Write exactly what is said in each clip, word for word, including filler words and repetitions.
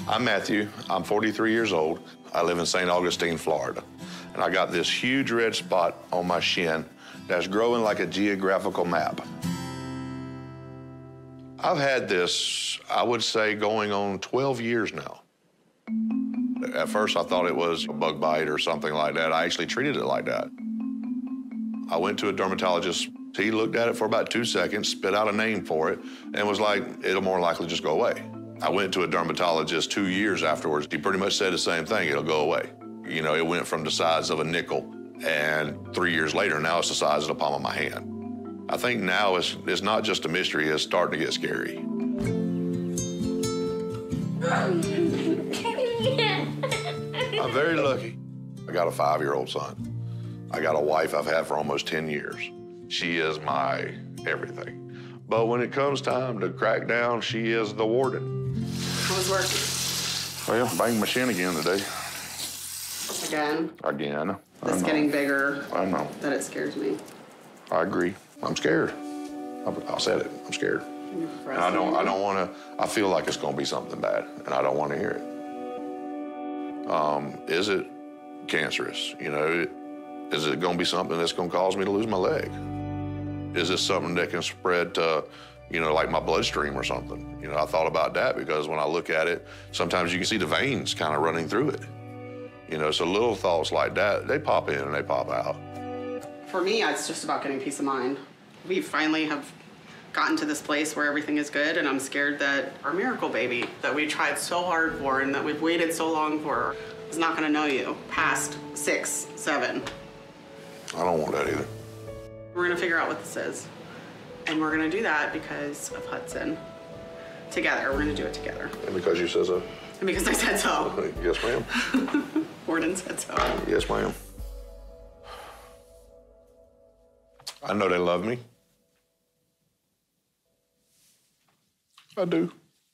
I'm Matthew. I'm forty-three years old. I live in Saint Augustine, Florida. And I got this huge red spot on my shin that's growing like a geographical map. I've had this, I would say, going on twelve years now. At first, I thought it was a bug bite or something like that. I actually treated it like that. I went to a dermatologist. He looked at it for about two seconds, spit out a name for it, and was like, it'll more likely just go away. I went to a dermatologist two years afterwards. He pretty much said the same thing, it'll go away. You know, it went from the size of a nickel, and three years later, now it's the size of the palm of my hand. I think now it's, it's not just a mystery, it's starting to get scary. I'm very lucky. I got a five-year-old son. I got a wife I've had for almost ten years. She is my everything. But when it comes time to crack down, she is the warden. How was working? Well, banged my shin again today. Again? Again. It's getting bigger. I know. That it scares me. I agree. I'm scared. I said it. I'm scared. And I don't. I don't want to. I feel like it's going to be something bad, and I don't want to hear it. Um, is it cancerous? You know, is it going to be something that's going to cause me to lose my leg? Is this something that can spread to, you know, like my bloodstream or something? You know, I thought about that because when I look at it, sometimes you can see the veins kind of running through it. You know, so little thoughts like that, they pop in and they pop out. For me, it's just about getting peace of mind. We finally have gotten to this place where everything is good, and I'm scared that our miracle baby that we tried so hard for and that we've waited so long for is not gonna know you past six, seven. I don't want that either. We're gonna figure out what this is. And we're gonna do that because of Hudson. Together, we're gonna do it together. And because you said so? And because I said so. Yes, ma'am. Warden said so. Yes, ma'am. I know they love me. I do.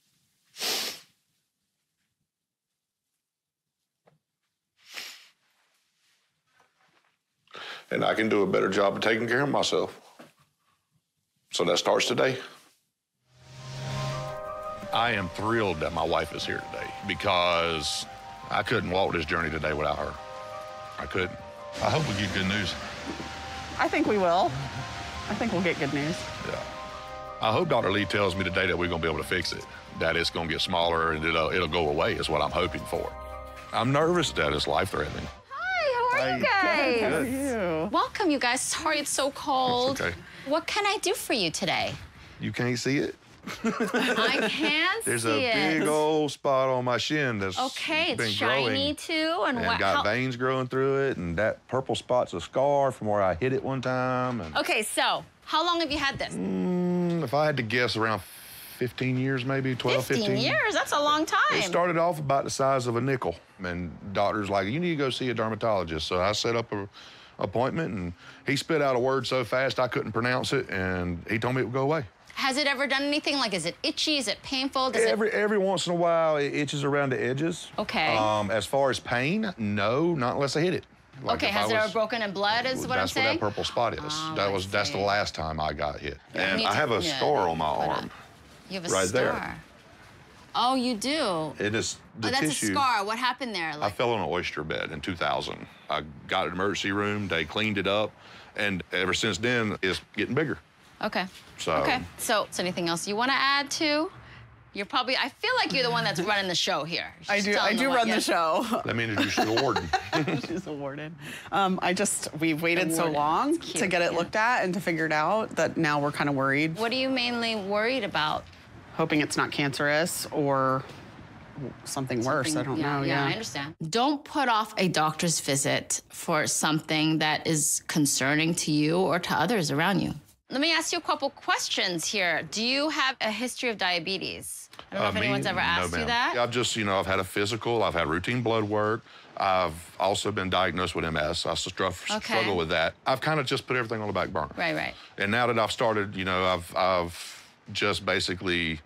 And I can do a better job of taking care of myself. So that starts today. I am thrilled that my wife is here today because I couldn't walk this journey today without her. I couldn't. I hope we get good news. I think we will. I think we'll get good news. Yeah. I hope Doctor Lee tells me today that we're gonna be able to fix it, that it's gonna get smaller and it'll, it'll go away is what I'm hoping for. I'm nervous that it's life-threatening. Hi, how are you guys? How are you? Welcome, you guys. Sorry it's so cold. It's okay. What can I do for you today? You can't see it? I can There's see a it. big old spot on my shin that's Okay, it's been shiny growing too, and, and what? got How... veins growing through it, and that purple spot's a scar from where I hit it one time. And... Okay, so how long have you had this? Mm, if I had to guess, around fifteen years, maybe twelve, fifteen. fifteen years, that's a long time. It started off about the size of a nickel, and doctor's like, you need to go see a dermatologist. So I set up a appointment, and he spit out a word so fast I couldn't pronounce it, and he told me it would go away. Has it ever done anything? Like, is it itchy? Is it painful? Does every it... every once in a while, it itches around the edges. Okay. Um, as far as pain, no, not unless I hit it. Like okay, if has I it was, ever broken in blood, is what I'm That's where saying? that purple spot is. Oh, that I was that's the see. last time I got hit. And need I to- have a yeah, scar on my hold arm. on. You have a right scar. there. Oh, you do? It is the oh, that's tissue. a scar. What happened there? I Like... fell on an oyster bed in two thousand. I got an emergency room. They cleaned it up, and ever since then, it's getting bigger. Okay. So. Okay. So, is anything else you want to add to? You're probably. I feel like you're the one that's running the show here. I do. I do run the show. Let me introduce you to the warden. She's a warden. Um, I just we've waited so warden. long It's cute, to get it yeah. looked at and to figure it out that now we're kind of worried. What are you mainly worried about? Hoping it's not cancerous or something, worse. I don't yeah, know. Yeah, Yeah, I understand. Don't put off a doctor's visit for something that is concerning to you or to others around you. Let me ask you a couple questions here. Do you have a history of diabetes? I don't know Uh, if me? anyone's ever asked no, you ma'am. that. I've just, you know, I've had a physical. I've had routine blood work. I've also been diagnosed with M S. I struggle, Okay. struggle with that. I've kind of just put everything on the back burner. Right, right. And now that I've started, you know, I've, I've just basically,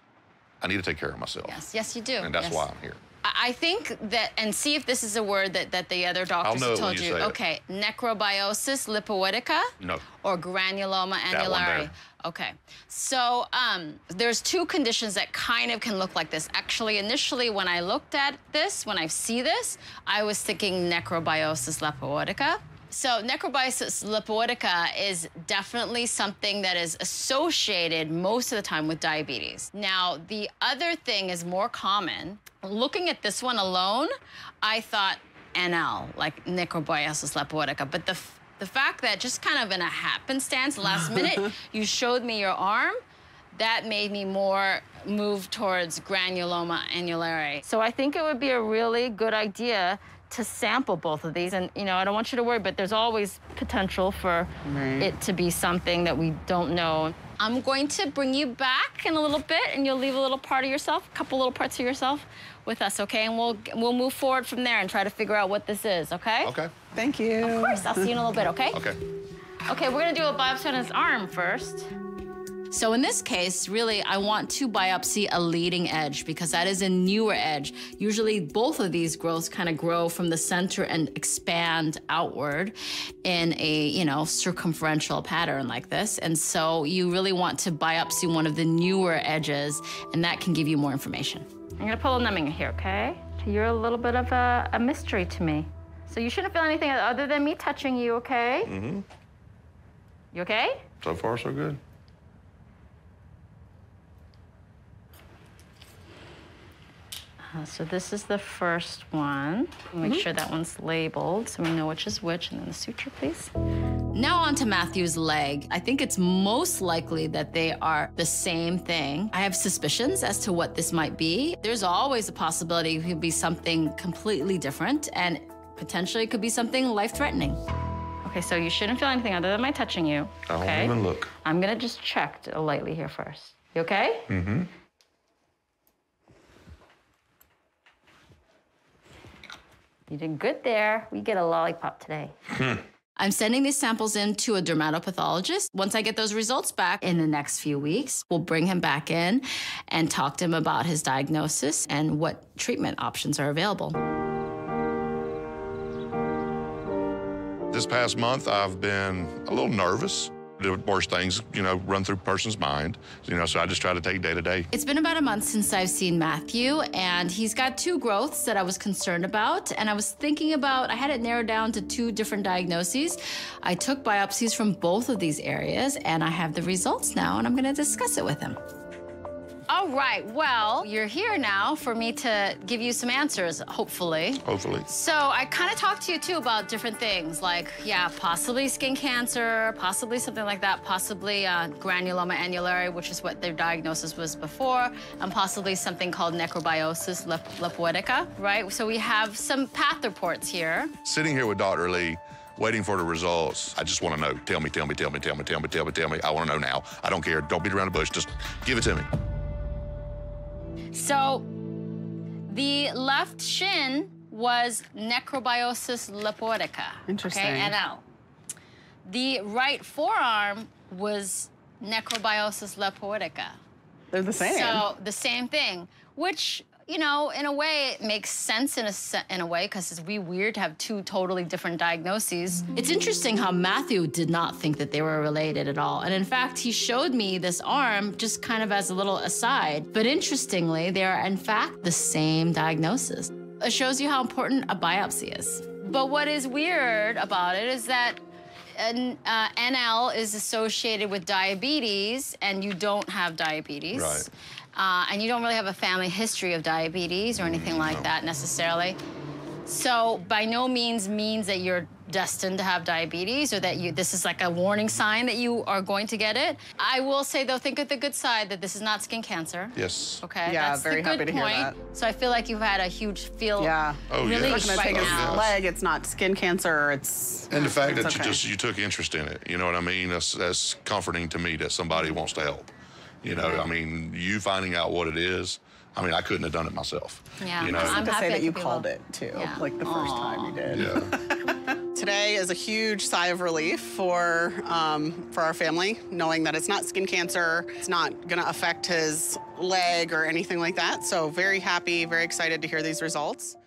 I need to take care of myself. Yes, yes, you do. And that's yes. why I'm here. I I think that, and see if this is a word that, that the other doctors know have it when told you you. say it. Okay, necrobiosis lipoidica No. or granuloma That one annulare. there. Okay, so um, there's two conditions that kind of can look like this. Actually, initially, when I looked at this, when I see this, I was thinking necrobiosis lipoidica. So necrobiosis lipoidica is definitely something that is associated most of the time with diabetes. Now, the other thing is more common. Looking at this one alone, I thought N L, like necrobiosis lipoidica, but the The fact that just kind of in a happenstance, last minute, you showed me your arm, that made me more move towards granuloma annulare. So I think it would be a really good idea to sample both of these. And, you know, I don't want you to worry, but there's always potential for right. it to be something that we don't know. I'm going to bring you back in a little bit, and you'll leave a little part of yourself, a couple little parts of yourself with us, okay? And we'll we'll move forward from there and try to figure out what this is, okay? Okay. Thank you. Of course, I'll see you in a little bit, okay? Okay. Okay, we're gonna do a biopsy on his arm first. So in this case, really, I want to biopsy a leading edge because that is a newer edge. Usually both of these growths kind of grow from the center and expand outward in a, you know, circumferential pattern like this. And so you really want to biopsy one of the newer edges, and that can give you more information. I'm gonna pull a numbing here, okay? You're a little bit of a, a mystery to me. So you shouldn't feel anything other than me touching you, okay? Mm-hmm. You okay? So far, so good. Uh, so this is the first one. Make mm-hmm. sure that one's labeled so we know which is which, and then the suture, please. Now on to Matthew's leg. I think it's most likely that they are the same thing. I have suspicions as to what this might be. There's always a possibility it could be something completely different, and potentially it could be something life-threatening. Okay, so you shouldn't feel anything other than my touching you. I won't okay? even look. I'm gonna just check lightly here first. You okay? Mm-hmm. You did good there. We get a lollipop today. I'm sending these samples in to a dermatopathologist. Once I get those results back in the next few weeks, we'll bring him back in and talk to him about his diagnosis and what treatment options are available. This past month, I've been a little nervous. The worst things, you know, run through a person's mind, you know, so I just try to take day to day. It's been about a month since I've seen Matthew, and he's got two growths that I was concerned about, and I was thinking about, I had it narrowed down to two different diagnoses. I took biopsies from both of these areas, and I have the results now, and I'm gonna discuss it with him. All right, well, you're here now for me to give you some answers, hopefully. Hopefully. So I kind of talked to you, too, about different things, like, yeah, possibly skin cancer, possibly something like that, possibly uh, granuloma annulare, which is what their diagnosis was before, and possibly something called necrobiosis lip lipoidica, right? So we have some path reports here. Sitting here with Doctor Lee, waiting for the results, I just want to know. Tell me, tell me, tell me, tell me, tell me, tell me, tell me. I want to know now. I don't care. Don't beat around the bush. Just give it to me. So the left shin was necrobiosis lipoidica. Interesting. Okay, N L. The right forearm was necrobiosis lipoidica. They're the same. So the same thing, which, you know, in a way, it makes sense in a, in a way, because it's we weird to have two totally different diagnoses. It's interesting how Matthew did not think that they were related at all. And in fact, he showed me this arm just kind of as a little aside. But interestingly, they are, in fact, the same diagnosis. It shows you how important a biopsy is. But what is weird about it is that N, uh, N L is associated with diabetes, and you don't have diabetes. Right. Uh, and you don't really have a family history of diabetes or anything like no. that necessarily. So by no means means that you're destined to have diabetes or that you this is like a warning sign that you are going to get it. I will say, though, think of the good side that this is not skin cancer. Yes. Okay, yeah, that's very the good happy to hear point. that. So I feel like you've had a huge feel yeah. Oh, relief yes. I'm gonna right take now. his leg. It's not skin cancer. It's And the fact that okay. you just you took interest in it, you know what I mean? That's, that's comforting to me that somebody wants to help. You know, I mean, you finding out what it is, I mean, I couldn't have done it myself. Yeah, you know? I'm to happy say that you people- called it too, Yeah. like the first Aww. time you did. Yeah. Today is a huge sigh of relief for um, for our family, knowing that it's not skin cancer, it's not going to affect his leg or anything like that. So very happy, very excited to hear these results.